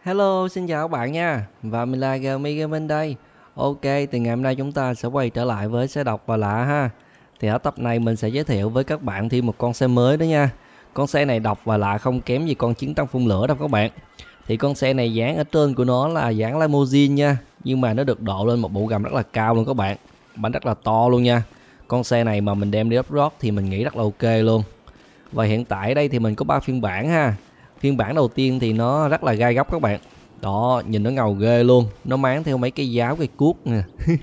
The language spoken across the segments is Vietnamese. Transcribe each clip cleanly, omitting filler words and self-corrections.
Hello, xin chào các bạn nha. Và mình là Gmi Gaming đây. Ok, thì ngày hôm nay chúng ta sẽ quay trở lại với xe độc và lạ ha. Thì ở tập này mình sẽ giới thiệu với các bạn thêm một con xe mới đó nha. Con xe này độc và lạ không kém gì con chiến tăng phun lửa đâu các bạn. Thì con xe này dáng ở trên của nó là dáng limousine nha. Nhưng mà nó được độ lên một bộ gầm rất là cao luôn các bạn. Bánh rất là to luôn nha. Con xe này mà mình đem đi off-road thì mình nghĩ rất là ok luôn. Và hiện tại đây thì mình có 3 phiên bản ha. Phiên bản đầu tiên thì nó rất là gai góc các bạn. Đó, nhìn nó ngầu ghê luôn. Nó mang theo mấy cây giáo, cây cuốc nè.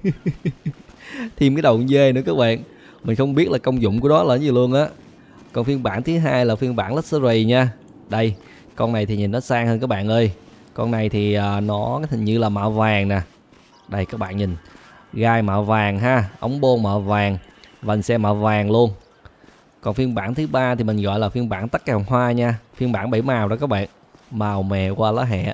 Thêm cái đầu dê nữa các bạn. Mình không biết là công dụng của đó là gì luôn á. Còn phiên bản thứ hai là phiên bản Luxury nha. Đây, con này thì nhìn nó sang hơn các bạn ơi. Con này thì nó hình như là mạ vàng nè. Đây các bạn nhìn. Gai mạ vàng ha, ống bô mạ vàng, vành xe mạ vàng luôn. Còn phiên bản thứ ba thì mình gọi là phiên bản tắc kèo hoa nha. Phiên bản 7 màu đó các bạn. Màu mè qua lá hẹ.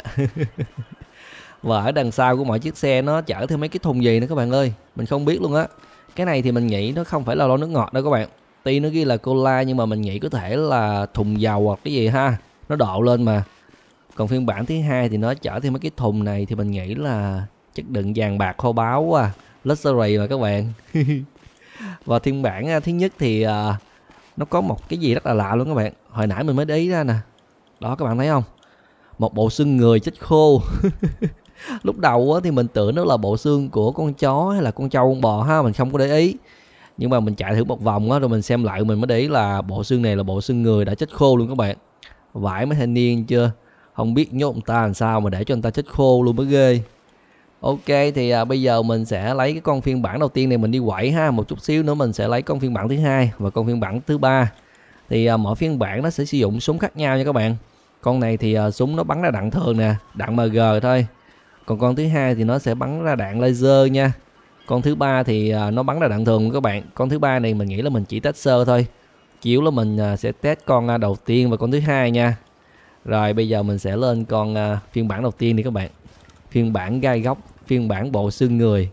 Và ở đằng sau của mỗi chiếc xe nó chở theo mấy cái thùng gì nữa các bạn ơi. Mình không biết luôn á. Cái này thì mình nghĩ nó không phải là lon nước ngọt đâu các bạn. Tuy nó ghi là cola nhưng mà mình nghĩ có thể là thùng dầu hoặc cái gì ha. Nó độ lên mà. Còn phiên bản thứ hai thì nó chở theo mấy cái thùng này thì mình nghĩ là chất đựng vàng bạc kho báu quá. Luxury mà các bạn. Và phiên bản thứ nhất thì nó có một cái gì rất là lạ luôn các bạn. Hồi nãy mình mới để ý ra nè. Đó các bạn thấy không? Một bộ xương người chết khô. Lúc đầu thì mình tưởng nó là bộ xương của con chó hay là con trâu con bò ha. Mình không có để ý. Nhưng mà mình chạy thử một vòng rồi mình xem lại mình mới để ý là bộ xương này là bộ xương người đã chết khô luôn các bạn. Vãi mấy thanh niên chưa? Không biết nhốt người ta làm sao mà để cho người ta chết khô luôn mới ghê. Ok thì bây giờ mình sẽ lấy cái con phiên bản đầu tiên này mình đi quậy ha. Một chút xíu nữa mình sẽ lấy con phiên bản thứ hai và con phiên bản thứ ba. Thì mỗi phiên bản nó sẽ sử dụng súng khác nhau nha các bạn. Con này thì súng nó bắn ra đạn thường nè, đạn MG thôi. Còn con thứ hai thì nó sẽ bắn ra đạn laser nha. Con thứ ba thì nó bắn ra đạn thường các bạn. Con thứ ba này mình nghĩ là mình chỉ test sơ thôi. Chiếu là mình sẽ test con đầu tiên và con thứ hai nha. Rồi bây giờ mình sẽ lên con phiên bản đầu tiên đi các bạn. Phiên bản gai góc, phiên bản bộ xương người.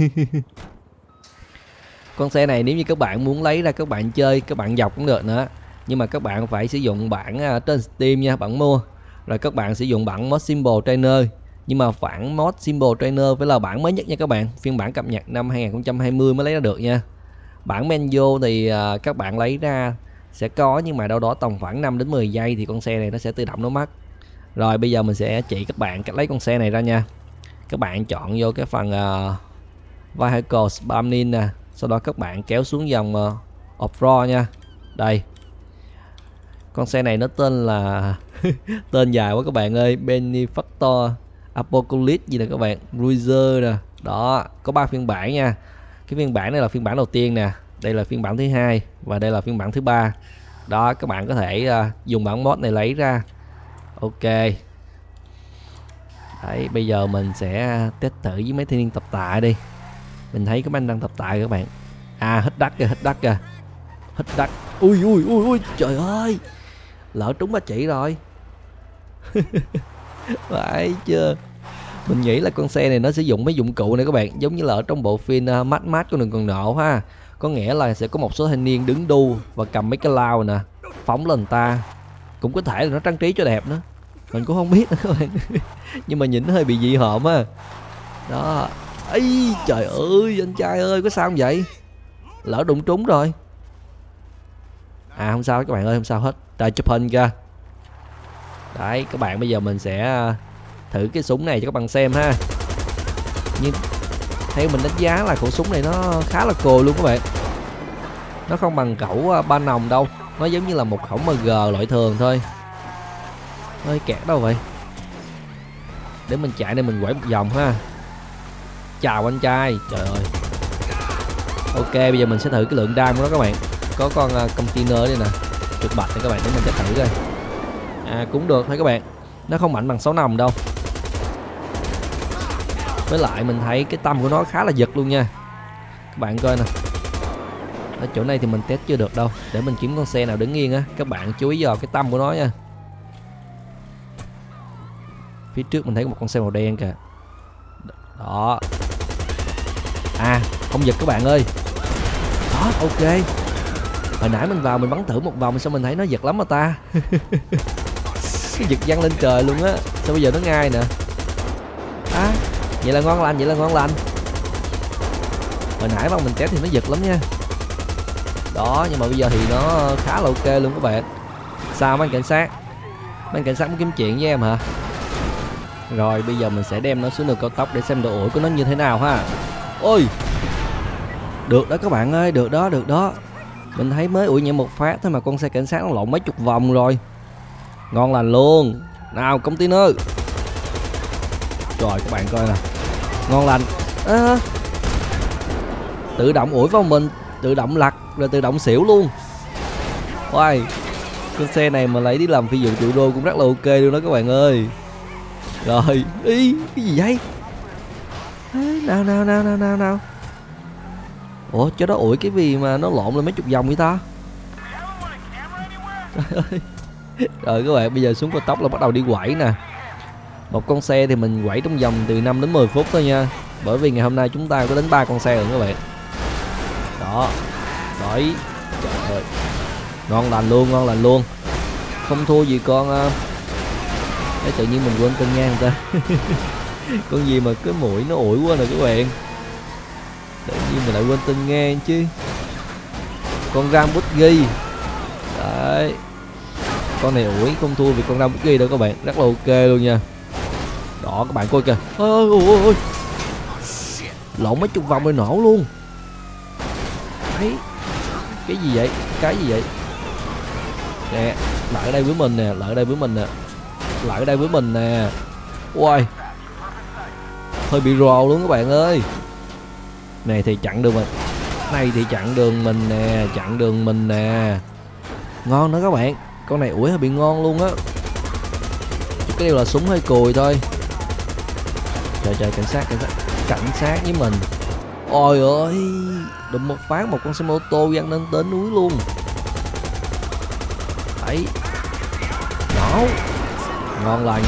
Con xe này nếu như các bạn muốn lấy ra các bạn chơi, các bạn dọc cũng được nữa. Nhưng mà các bạn phải sử dụng bản trên Steam nha, bản mua. Rồi các bạn sử dụng bản mod Simple Trainer. Nhưng mà bản mod Simple Trainer phải là bản mới nhất nha các bạn. Phiên bản cập nhật năm 2020 mới lấy ra được nha. Bản manual thì các bạn lấy ra sẽ có, nhưng mà đâu đó tầm khoảng 5 đến 10 giây thì con xe này nó sẽ tự động nó mất. Rồi bây giờ mình sẽ chỉ các bạn cách lấy con xe này ra nha. Các bạn chọn vô cái phần Vehicle Spawning nè. Sau đó các bạn kéo xuống dòng Off-road nha. Đây. Con xe này nó tên là tên dài quá các bạn ơi. Benefactor Apocalypse gì nè các bạn. Cruiser nè. Đó, có 3 phiên bản nha. Cái phiên bản này là phiên bản đầu tiên nè. Đây là phiên bản thứ hai và đây là phiên bản thứ ba. Đó, các bạn có thể dùng bản mod này lấy ra. Ok. Đấy, bây giờ mình sẽ test thử với mấy thanh niên tập tạ đi. Mình thấy các anh đang tập tạ các bạn. À, hít đắt kìa, hít đắt kìa. Hít đắt. Ui ui ui ui, trời ơi. Lỡ trúng ba chỉ rồi. Phải chưa? Mình nghĩ là con xe này nó sử dụng mấy dụng cụ này các bạn, giống như là ở trong bộ phim Mad Max của Đường Còn Nộ ha. Có nghĩa là sẽ có một số thanh niên đứng đu và cầm mấy cái lao nè, phóng lên người ta. Cũng có thể là nó trang trí cho đẹp nữa. Mình cũng không biết nữa các bạn. Nhưng mà nhìn nó hơi bị dị hợm á. Đó. Ây trời ơi, anh trai ơi, có sao không vậy? Lỡ đụng trúng rồi. À không sao các bạn ơi, không sao hết. Trời, chụp hình kìa. Đấy, các bạn bây giờ mình sẽ thử cái súng này cho các bạn xem ha. Nhưng theo mình đánh giá là khẩu súng này nó khá là cùi luôn các bạn. Nó không bằng khẩu ba nòng đâu. Nó giống như là một khẩu MG loại thường thôi. Hơi kẹt đâu vậy. Để mình chạy đây mình quẩy một vòng ha. Chào anh trai. Trời ơi. Ok, bây giờ mình sẽ thử cái lượng đam của nó các bạn. Có con container đây nè, trực bạch này các bạn, để mình test thử coi. À cũng được thôi các bạn. Nó không mạnh bằng 6 nòng đâu. Với lại mình thấy cái tâm của nó khá là giật luôn nha. Các bạn coi nè. Ở chỗ này thì mình test chưa được đâu. Để mình kiếm con xe nào đứng yên á. Các bạn chú ý vào cái tâm của nó nha. Phía trước mình thấy một con xe màu đen kìa. Đó. À không giật các bạn ơi. Đó ok. Hồi nãy mình vào mình bắn thử một vòng sao mình thấy nó giật lắm mà ta. Cái giật văng lên trời luôn á. Sao bây giờ nó ngay nè. Vậy là ngon lành, vậy là ngon lành. Hồi nãy mà mình test thì nó giật lắm nha. Đó, nhưng mà bây giờ thì nó khá là ok luôn các bạn. Sao mấy anh cảnh sát? Mấy anh cảnh sát muốn kiếm chuyện với em hả? Rồi bây giờ mình sẽ đem nó xuống đường cao tốc để xem độ ủi của nó như thế nào ha. Ôi, được đó các bạn ơi, được đó, được đó. Mình thấy mới ủi nhẹ một phát thôi mà con xe cảnh sát nó lộn mấy chục vòng rồi. Ngon lành luôn. Nào container. Rồi các bạn coi nè. Ngon lành. Tự động ủi vào mình, tự động lật rồi tự động xỉu luôn. Wow, con xe này mà lấy đi làm phi vụ triệu đô cũng rất là ok luôn đó các bạn ơi. Rồi, cái gì vậy? Nào. Ủa, cho đó ủi cái gì mà nó lộn lên mấy chục vòng vậy ta? Trời ơi. Rồi các bạn, bây giờ xuống cao tốc là bắt đầu đi quẩy nè. Một con xe thì mình quẩy trong vòng từ 5 đến 10 phút thôi nha. Bởi vì ngày hôm nay chúng ta có đến 3 con xe rồi các bạn. Đó. Đấy. Trời ơi. Ngon lành luôn, ngon lành luôn. Không thua gì con Đấy, tự nhiên mình quên tên ngang người ta. Con gì mà cái mũi nó ủi quá nè các bạn. Tự nhiên mình lại quên tên ngang chứ. Con Lamborghini. Đấy. Con này ủi không thua vì con Lamborghini đâu các bạn. Rất là ok luôn nha. Đó các bạn coi kìa. Ôi. Lộn mấy chục vòng rồi nổ luôn. Đấy. Cái gì vậy? Cái gì vậy? Nè, lại ở đây với mình nè, lại ở đây với mình nè. Lại ở đây với mình nè. Ui, hơi bị rồ luôn các bạn ơi. Này thì chặn đường mình. Này thì chặn đường mình nè, chặn đường mình nè. Ngon đó các bạn. Con này ủi hơi bị ngon luôn á. Chứ cái điều là súng hơi cùi thôi. Trời, cảnh sát với mình. Ôi ơi, đụng một phát một con xe mô tô văng lên tới núi luôn. Đấy. Nổ. Ngon lành.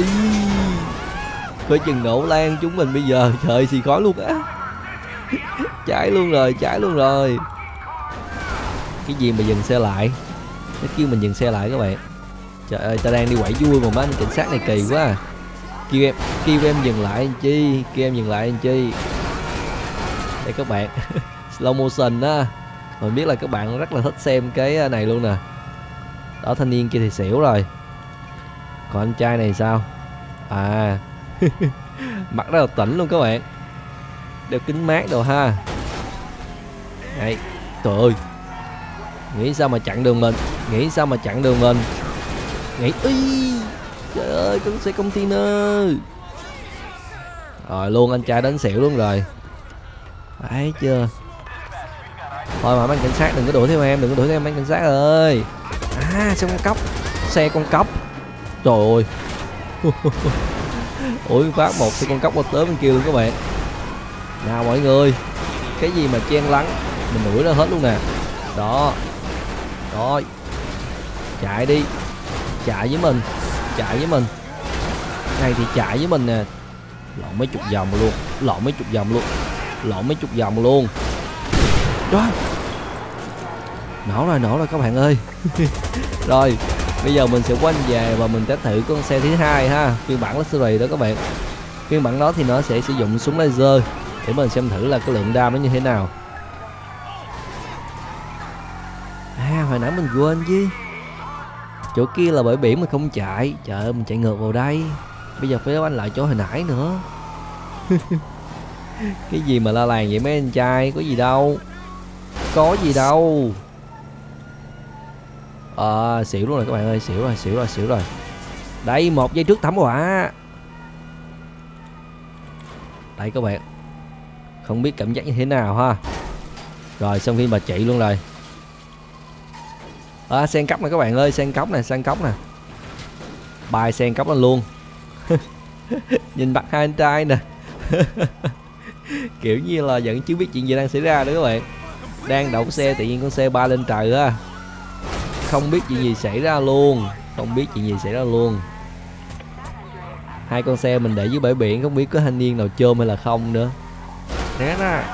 Coi chừng nổ lan chúng mình bây giờ. Trời xì khói luôn á. Cháy luôn rồi. Cái gì mà dừng xe lại? Nó kêu mình dừng xe lại các bạn. Trời ơi, ta đang đi quẩy vui mà mấy anh cảnh sát này kỳ quá à. Kêu em dừng lại anh chi. Đây các bạn. Slow motion á. Mình biết là các bạn rất là thích xem cái này luôn nè. Đó, thanh niên kia thì xỉu rồi. Còn anh trai này sao? Mặt rất là tỉnh luôn các bạn. Đeo kính mát đồ ha. Đấy. Trời ơi. Nghĩ sao mà chặn đường mình. Trời ơi, con xe container. Rồi luôn, anh trai đánh xỉu luôn rồi. Đấy chưa. Thôi mà mấy cảnh sát đừng có đuổi theo em, mấy cảnh sát ơi. Xe con cóc. Trời ơi. Ủi phát một xe con cóc qua tới bên kia luôn các bạn. Nào mọi người. Cái gì mà chen lắng. Mình đuổi nó hết luôn nè. Đó. Rồi. Chạy đi. Chạy với mình. Này thì chạy với mình nè. Lộn mấy chục vòng luôn. Rồi. Nổ rồi các bạn ơi. Rồi. Bây giờ mình sẽ quay về và mình test thử con xe thứ hai ha. Phiên bản Luxury đó các bạn. Phiên bản đó thì nó sẽ sử dụng súng laser. Để mình xem thử là cái lượng đam nó như thế nào. Hồi nãy mình quên chứ. Chỗ kia là bãi biển mình không chạy. Trời ơi, mình chạy ngược vào đây. Bây giờ phải quay lại chỗ hồi nãy nữa. Cái gì mà la làng vậy mấy anh trai. Có gì đâu. Xỉu luôn rồi các bạn ơi. Xỉu rồi. Đây, 1 giây trước thảm họa. Đây các bạn. Không biết cảm giác như thế nào ha. Rồi xong khi mà chạy luôn rồi. Sen cốc này các bạn ơi. Sen cốc nè. Bài sen cốc lên luôn. Nhìn mặt hai anh trai nè. Kiểu như là vẫn chưa biết chuyện gì đang xảy ra đó các bạn. Đang đậu xe tự nhiên con xe bay lên trời á. Không biết chuyện gì xảy ra luôn. Hai con xe mình để dưới bãi biển. Không biết có thanh niên nào chôm hay là không nữa. Né ra.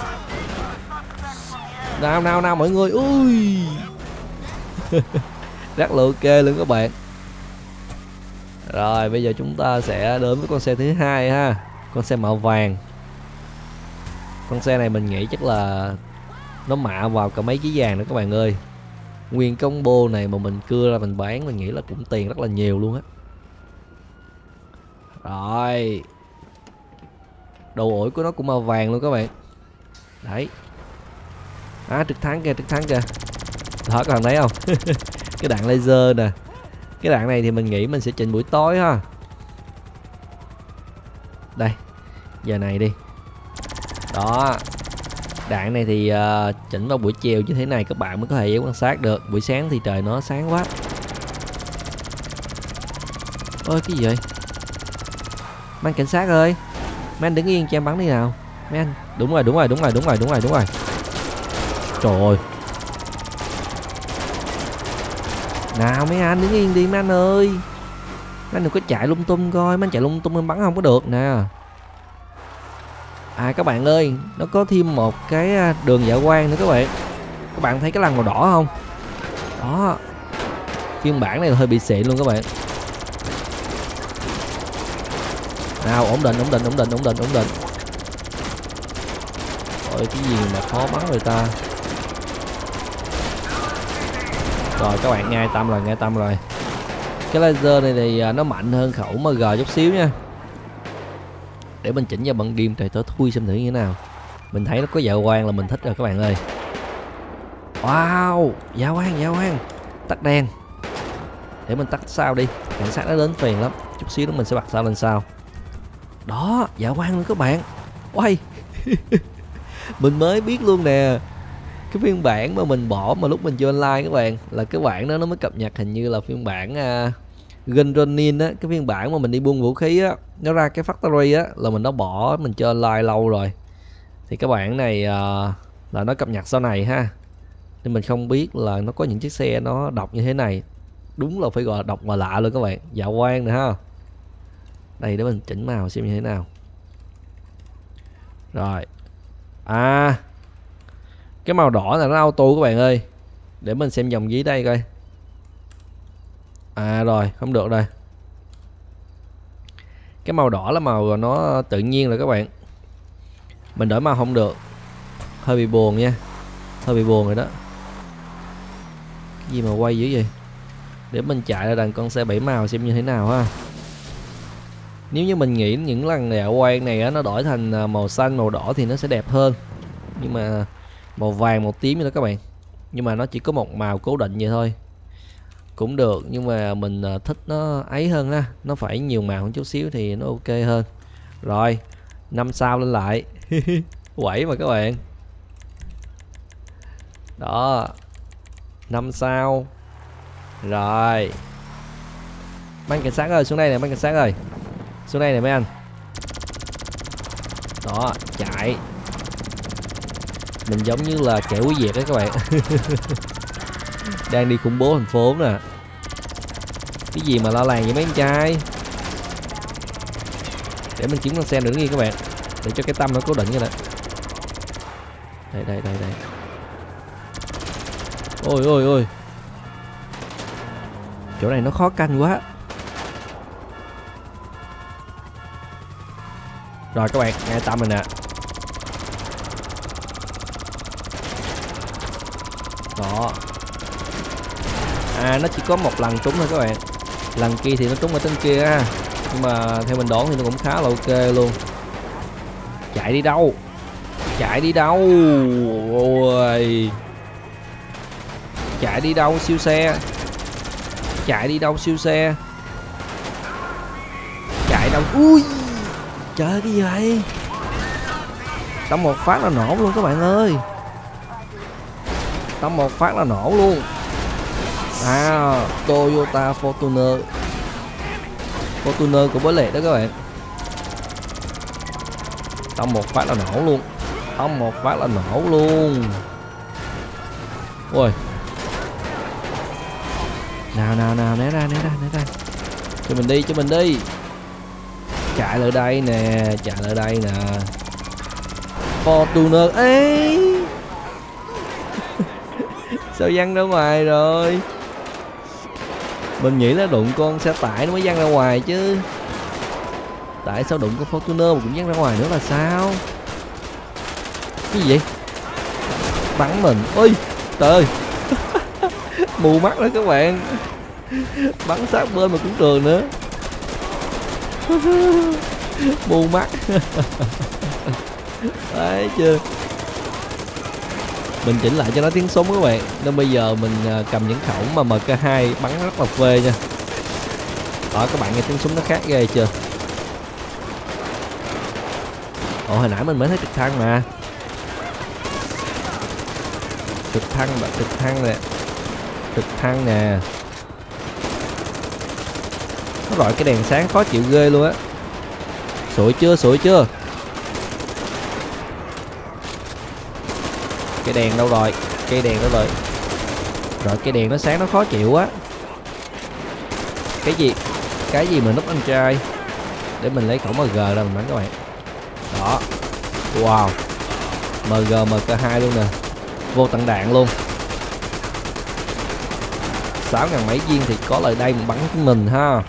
Nào mọi người. Ui. Rất là ok luôn các bạn. Rồi bây giờ chúng ta sẽ đến với con xe thứ hai ha. Con xe màu vàng. Con xe này mình nghĩ chắc là nó mạ vào cả mấy ký vàng nữa các bạn ơi. Nguyên combo này mà mình cưa ra mình bán, mình nghĩ là cũng tiền rất là nhiều luôn á. Rồi. Đầu ổi của nó cũng màu vàng luôn các bạn. Đấy. Trực thắng kìa, trực thắng kìa. Đó, các bạn thấy không? Cái đạn laser nè. Cái đạn này thì mình nghĩ mình sẽ chỉnh buổi tối ha. Đây. Giờ này đi. Đó. Đạn này thì chỉnh vào buổi chiều như thế này các bạn mới có thể dễ quan sát được. Buổi sáng thì trời nó sáng quá. Ôi cái gì vậy? Mấy anh cảnh sát ơi. Mấy anh đứng yên cho em bắn đi nào. Mấy anh. Đúng rồi. Trời ơi. Nào mấy anh đứng yên đi mấy anh ơi. Mấy anh đừng có chạy lung tung coi. Mấy anh chạy lung tung em bắn không có được nè. Các bạn ơi, nó có thêm một cái đường dạ quang nữa các bạn. Các bạn thấy cái lằn màu đỏ không? Đó. Phiên bản này là hơi bị xịn luôn các bạn. Nào ổn định. Ôi cái gì mà khó bắn người ta. Rồi các bạn nghe tâm rồi. Cái laser này thì nó mạnh hơn khẩu MG chút xíu nha. Để mình chỉnh vào bằng game trời tớ thui xem thử như thế nào. Mình thấy nó có dạ quang là mình thích rồi các bạn ơi. Wow, dạ quang. Tắt đèn. Để mình tắt sao đi. Cảnh sát nó đến phiền lắm. Chút xíu nữa mình sẽ bật sao lên sao. Đó, dạ quang luôn các bạn. Quay. Mình mới biết luôn nè. Cái phiên bản mà mình bỏ mà lúc mình chơi online các bạn, là cái bản đó nó mới cập nhật, hình như là phiên bản Gun Ronin á, cái phiên bản mà mình đi buôn vũ khí á, nó ra cái factory á là mình đã bỏ, mình chơi online lâu rồi. Thì cái bản này là nó cập nhật sau này ha. Nên mình không biết là nó có những chiếc xe nó độc như thế này. Đúng là phải gọi là độc mà lạ luôn các bạn. Dạ quang nè ha. Đây để mình chỉnh màu xem như thế nào. Rồi. Cái màu đỏ là nó auto các bạn ơi. Để mình xem dòng dưới đây coi. Rồi, không được rồi. Cái màu đỏ là màu nó tự nhiên rồi các bạn. Mình đổi màu không được. Hơi bị buồn nha. Hơi bị buồn rồi đó. Cái gì mà quay dữ vậy? Để mình chạy ra đằng con xe 7 màu xem như thế nào ha. Nếu như mình nghĩ những lần dạ quang này á, nó đổi thành màu xanh, màu đỏ thì nó sẽ đẹp hơn. Nhưng mà màu vàng, màu tím như đó các bạn. Nhưng mà nó chỉ có một màu cố định vậy thôi. Cũng được, nhưng mà mình thích nó ấy hơn á. Nó phải nhiều màu hơn chút xíu thì nó ok hơn. Rồi 5 sao lên lại. Quẩy mà các bạn. Đó 5 sao. Rồi mấy anh cảnh sát ơi, xuống đây nè mấy anh cảnh sát ơi. Xuống đây nè mấy anh. Đó chạy. Mình giống như là kẻ quý diệt đấy các bạn. Đang đi khủng bố thành phố nè. Cái gì mà la làng vậy mấy anh trai. Để mình kiếm con xe nữa nghe các bạn. Để cho cái tâm nó cố định như này. Đây. Ôi. Chỗ này nó khó canh quá. Rồi các bạn, nghe tâm mình nè. Đó. Nó chỉ có một lần trúng thôi các bạn. Lần kia thì nó trúng ở trên kia ha. Nhưng mà theo mình đoán thì nó cũng khá là ok luôn. Chạy đi đâu? Ôi. Chạy đi đâu siêu xe? Chạy đâu? Ui. Trời cái gì vậy? Tông một phát là nổ luôn các bạn ơi. Toyota Fortuner của bố lệ đó các bạn. Tông một phát là nổ luôn. Ôi. Nào né ra. Cho mình đi. Chạy lại đây nè. Fortuner ấy. Sao văng ra ngoài rồi? Mình nghĩ là đụng con xe tải nó mới văng ra ngoài chứ. Tại sao đụng con Fortuner mà cũng văng ra ngoài nữa là sao? Cái gì vậy? Bắn mình. Ôi trời ơi. Mù mắt đó các bạn. Bắn sát bên mà cũng trường nữa. Mù mắt. Đấy chưa. Mình chỉnh lại cho nó tiếng súng các bạn. Nên bây giờ mình cầm những khẩu mà MK2 bắn rất là phê nha. Đó các bạn nghe tiếng súng nó khác ghê chưa. Ồ hồi nãy mình mới thấy trực thăng mà. Trực thăng nè. Trực thăng nè. Nó gọi cái đèn sáng khó chịu ghê luôn á. Sụi chưa. Cái đèn đâu rồi? Rồi cái đèn nó sáng nó khó chịu quá. Cái gì mà núp anh trai. Để mình lấy khẩu MG ra mình bắn các bạn. Đó. Wow. MG MK2 luôn nè. Vô tận đạn luôn. 6.000 mấy viên thì có lời đây mình bắn mình ha.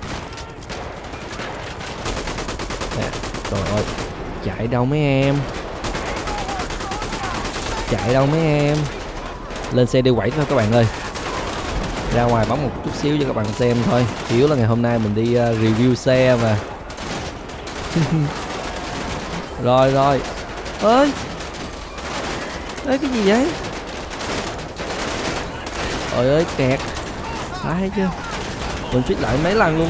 Nè. Trời ơi. Chạy đâu mấy em. Lên xe đi quẩy thôi các bạn ơi. Ra ngoài bắn một chút xíu cho các bạn xem thôi. Chủ yếu là ngày hôm nay mình đi review xe mà. Rồi ơi cái gì vậy? Trời ơi kẹt. Thấy chưa? Mình suýt lại mấy lần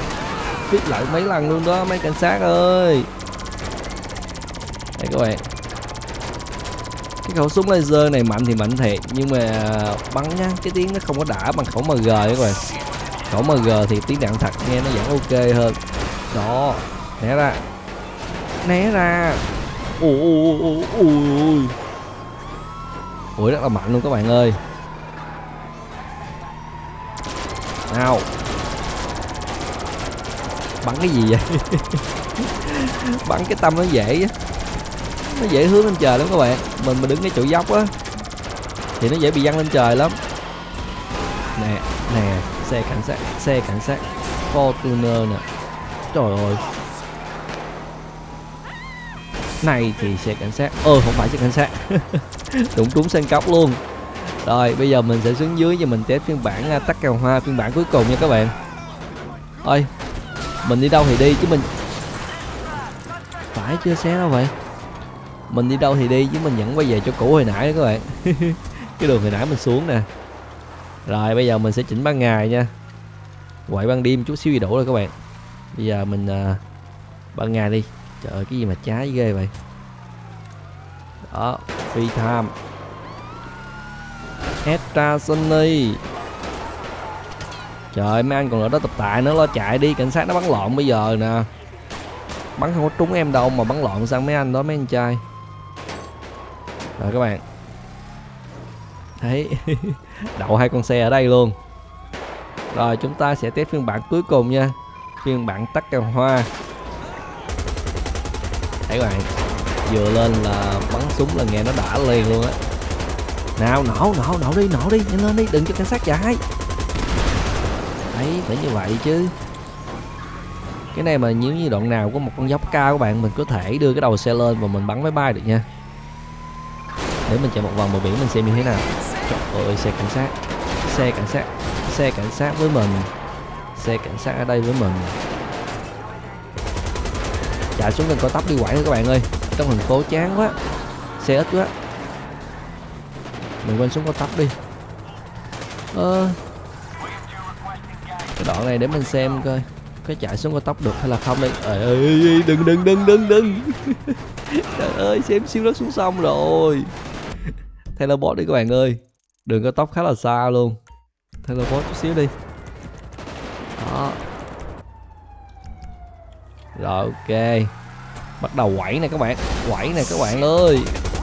luôn đó mấy cảnh sát ơi. Đây các bạn. Cái khẩu súng laser này mạnh thì mạnh thiệt. Nhưng mà bắn nhá, cái tiếng nó không có đã bằng khẩu MG các bạn. Khẩu MG thì tiếng đạn thật nghe nó vẫn ok hơn. Đó. Né ra. Ui rất là mạnh luôn các bạn ơi. Nào. Bắn cái gì vậy? Bắn cái tâm nó dễ á. Nó dễ hướng lên trời lắm các bạn. Mình mà đứng cái chỗ dốc á thì nó dễ bị văng lên trời lắm. Nè, xe cảnh sát Fortuner nè. Trời ơi. Này thì xe cảnh sát. Không phải xe cảnh sát. Đụng trúng sen cốc luôn. Rồi bây giờ mình sẽ xuống dưới và mình test phiên bản tắc kèo hoa phiên bản cuối cùng nha các bạn. Ôi mình đi đâu thì đi chứ mình. Phải chưa xe đâu vậy. Mình đi đâu thì đi chứ mình vẫn quay về chỗ cũ hồi nãy đó các bạn. Cái đường hồi nãy mình xuống nè. Rồi bây giờ mình sẽ chỉnh ban ngày nha. Quậy ban đêm chút xíu gì đủ rồi các bạn. Bây giờ mình ban ngày đi. Trời ơi cái gì mà trái ghê vậy. Đó, free time. Extra Sunny. Trời mấy anh còn ở đó tập tại nữa, lo chạy đi, cảnh sát nó bắn lộn bây giờ nè. Bắn không có trúng em đâu mà bắn lộn sang mấy anh đó mấy anh trai. Rồi các bạn. Thấy đậu hai con xe ở đây luôn. Rồi chúng ta sẽ test phiên bản cuối cùng nha. Phiên bản tắc kèo hoa. Thấy các bạn. Vừa lên là bắn súng là nghe nó đã liền luôn á. Nào nổ đi, nhanh lên đi, đừng cho cảnh sát chạy. Đấy, phải như vậy chứ. Cái này mà nếu như đoạn nào có một con dốc cao các bạn, mình có thể đưa cái đầu xe lên và mình bắn máy bay được nha. Để mình chạy một vòng bờ biển mình xem như thế nào. Trời ơi, xe cảnh sát với mình. Xe cảnh sát ở đây với mình. Chạy xuống gần cao tốc đi quẩy thôi các bạn ơi. Trong thành phố chán quá. Xe ít quá. Mình quanh xuống cao tốc đi. Cái đoạn này để mình xem coi có chạy xuống cao tốc được hay là không đây. Ơi đừng. Trời ơi xém xíu nó xuống sông rồi. Teleport đi các bạn ơi. Đường cao tốc khá là xa luôn. Teleport chút xíu đi. Đó. Rồi ok. Bắt đầu quẩy nè các bạn. Ơi.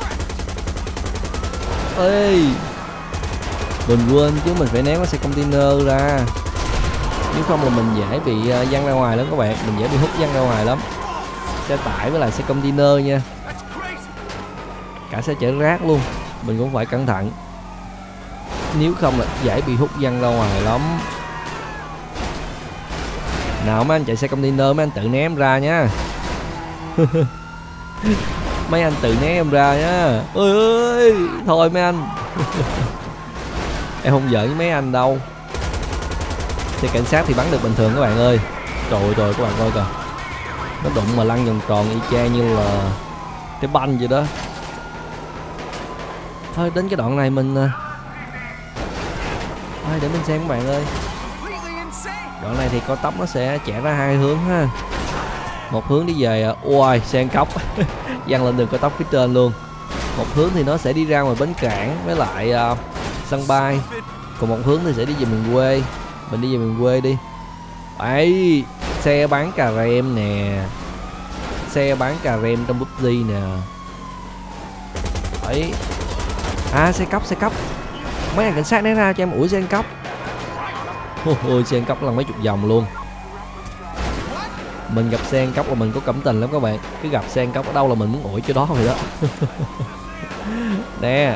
Ê. Mình quên chứ mình phải ném cái xe container ra. Nếu không là mình dễ bị văng ra ngoài lắm các bạn. Mình dễ bị hút văng ra ngoài lắm. Xe tải với lại xe container nha. Cả xe chở rác luôn. Mình cũng phải cẩn thận. Nếu không là dễ bị hút văng ra ngoài lắm. Nào mấy anh chạy xe container, mấy anh tự né em ra nha. Mấy anh tự né em ra nhá. Ôi ơi, thôi mấy anh. Em không giỡn với mấy anh đâu. Xe cảnh sát thì bắn được bình thường các bạn ơi. Trời ơi các bạn coi kìa. Nó đụng mà lăn vòng tròn y chang như là cái banh vậy đó. Thôi đến cái đoạn này mình thôi để mình xem các bạn ơi. Đoạn này thì cao tốc nó sẽ chạy ra hai hướng ha. Một hướng đi về ôi xe ăn cốc văng lên đường cao tốc phía trên luôn. Một hướng thì nó sẽ đi ra ngoài bến cảng với lại sân bay. Còn một hướng thì sẽ đi về miền quê. Mình đi về miền quê đi. Ấy, xe bán cà rem nè. Xe bán cà rem trong PUBG nè. Ấy. À xe cốc. Mấy anh cảnh sát né ra cho em ủi xe ăn cốc. Ôi xe ăn cốc là mấy chục vòng luôn. Mình gặp xe ăn cốc là mình có cảm tình lắm các bạn. Cứ gặp xe ăn cốc ở đâu là mình muốn ủi chỗ đó rồi đó. Nè.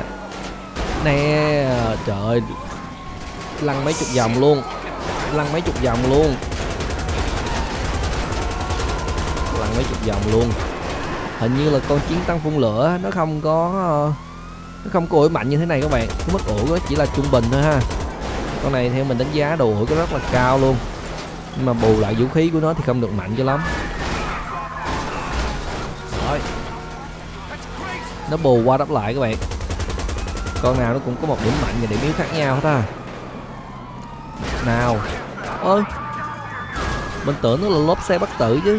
Trời ơi. Lăn mấy chục vòng luôn. Lăn mấy chục vòng luôn. Hình như là con chiến tăng phun lửa nó không có ủi mạnh như thế này các bạn. Cái mức ủi nó chỉ là trung bình thôi ha. Con này theo mình đánh giá đồ ủi có rất là cao luôn. Nhưng mà bù lại vũ khí của nó thì không được mạnh cho lắm. Rồi. Nó bù qua đắp lại các bạn. Con nào nó cũng có một điểm mạnh và điểm yếu khác nhau hết ha. Nào. Ôi. Mình tưởng nó là lốp xe bất tử chứ.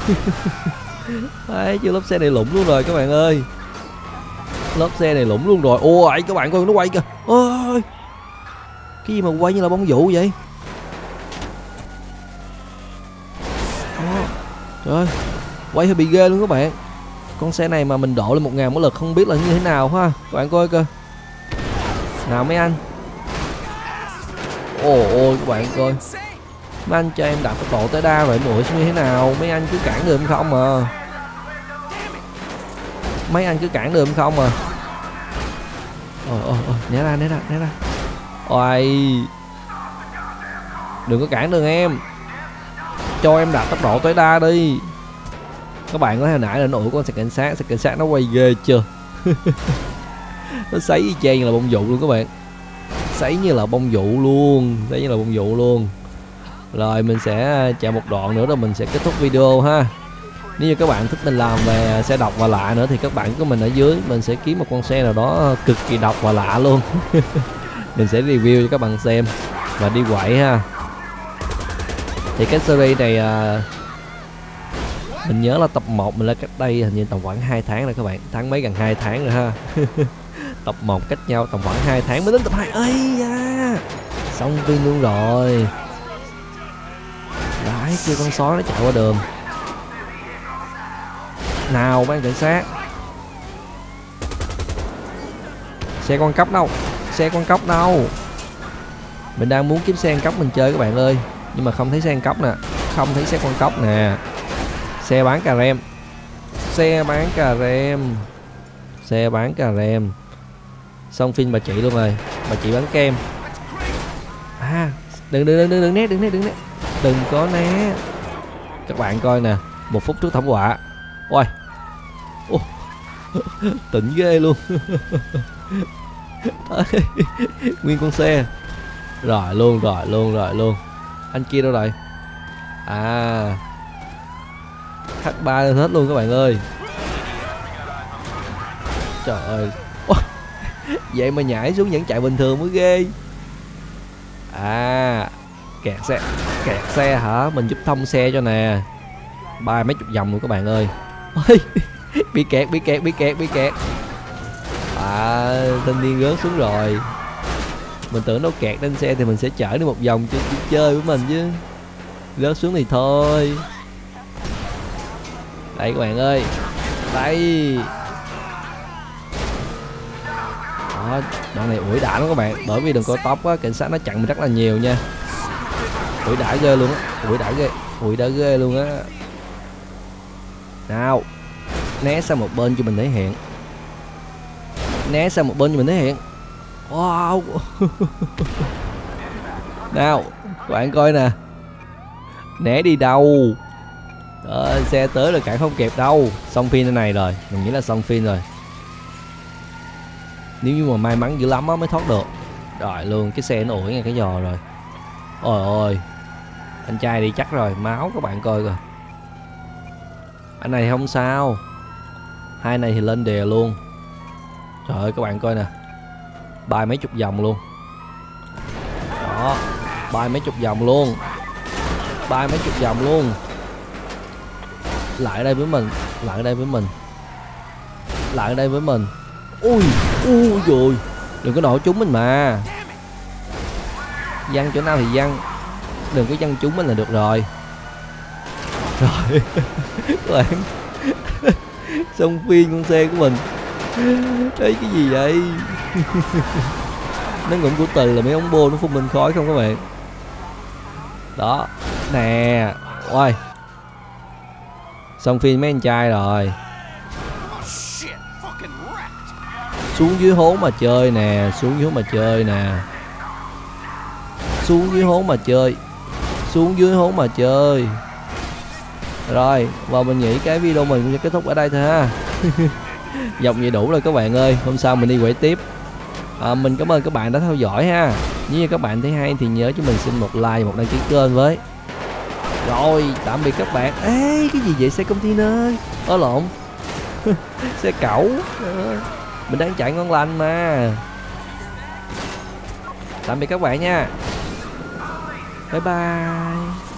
Đấy, chứ lốp xe này lủng luôn rồi các bạn ơi. Lốp xe này lủng luôn rồi. Ôi các bạn coi nó quay kìa. Ôi. Cái gì mà quay như là bông vụ vậy? Trời ơi. Quay hơi bị ghê luôn các bạn. Con xe này mà mình độ lên 1000 mã lực không biết là như thế nào ha. Các bạn coi kìa. Nào mấy anh. Ôi các bạn coi. Mấy anh cho em đạp tốc độ tới đa vậy muội như thế nào? Mấy anh cứ cản được em không à? Né ra. Ôi. Đừng có cản đường em. Cho em đạp tốc độ tối đa đi. Các bạn có hồi nãy là nó ủi con xe cảnh sát nó quay ghê chưa? Nó sấy y chang như là bông vụ luôn các bạn. Sấy như là bông vụ luôn. Rồi mình sẽ chạy một đoạn nữa rồi mình sẽ kết thúc video ha. Nếu như các bạn thích mình làm về xe độc và lạ nữa thì các bạn của mình ở dưới. Mình sẽ kiếm một con xe nào đó cực kỳ độc và lạ luôn. Mình sẽ review cho các bạn xem và đi quậy ha. Thì cái series này mình nhớ là tập 1 mình lên cách đây hình như tầm khoảng 2 tháng rồi các bạn. Tháng mấy gần 2 tháng rồi ha. Tập 1 cách nhau tầm khoảng 2 tháng mới đến tập 2. Ây da. Xong viên luôn rồi. Đấy, kia con sói nó chạy qua đường. Nào mấy anh cảnh sát. Xe con cóc đâu. Mình đang muốn kiếm xe ăn cóc mình chơi các bạn ơi. Nhưng mà không thấy xe ăn cóc nè. Không thấy xe con cóc nè. Xe bán cà rem. Xong phim bà chị luôn rồi. Bà chị bán kem. À, đừng né. Đừng có né. Các bạn coi nè. 1 phút trước thảm họa. Ôi. Tỉnh ghê luôn. Nguyên con xe. Rồi luôn. Anh kia đâu rồi? À, H3 lên hết luôn các bạn ơi. Trời ơi. Vậy mà nhảy xuống vẫn chạy bình thường mới ghê. À, kẹt xe hả? Mình giúp thông xe cho nè. Ba mấy chục vòng luôn các bạn ơi. Bị kẹt. À, thanh niên rớt xuống rồi. Mình tưởng nó kẹt lên xe thì mình sẽ chở đi một vòng cho chơi với mình chứ. Rớt xuống thì thôi. Đây các bạn ơi. Đây. Đó, đoạn này ủi đã lắm các bạn. Bởi vì đường cao tốc á, cảnh sát nó chặn mình rất là nhiều nha. Ủi đã ghê luôn á. Ủi đã ghê luôn á. Nào. Né sang một bên cho mình thể hiện. Wow. Nào, các bạn coi nè. Né đi đâu? Xe tới rồi cản không kịp đâu. Xong phim này rồi, mình nghĩ là xong phim rồi. Nếu như mà may mắn dữ lắm á mới thoát được. Rồi luôn, cái xe nó ủi ngay cái giò rồi. Ôi ôi, anh trai đi chắc rồi, máu các bạn coi rồi. Anh này không sao, hai này thì lên đè luôn. Trời ơi các bạn coi nè, bay mấy chục vòng luôn. Đó, bay mấy chục vòng luôn, bay mấy chục vòng luôn. Lại đây với mình, lại đây với mình, lại đây với mình. Ui, ui rồi, đừng có nổ trúng mình mà. Văng chỗ nào thì văng, đừng có văng trúng mình là được rồi. Rồi các bạn, xong phiên con xe của mình. Ê, cái gì vậy? Nó ngụm của từ là mấy ống bô nó phun mình khói không các bạn. Đó nè, ôi xong phim mấy anh trai rồi. Xuống dưới hố mà chơi nè, xuống dưới hố mà chơi nè, xuống dưới hố mà chơi, xuống dưới hố mà chơi. Rồi, và mình nghĩ cái video mình cũng sẽ kết thúc ở đây thôi ha. Dòng vậy đủ rồi các bạn ơi, hôm sau mình đi quay tiếp. Mình cảm ơn các bạn đã theo dõi ha. Nếu như các bạn thấy hay thì nhớ cho mình xin một like, một đăng ký kênh với. Rồi, tạm biệt các bạn. Ê, cái gì vậy? Xe container. Lộn. Xe cẩu. Mình đang chạy ngon lành mà. Tạm biệt các bạn nha. Bye bye.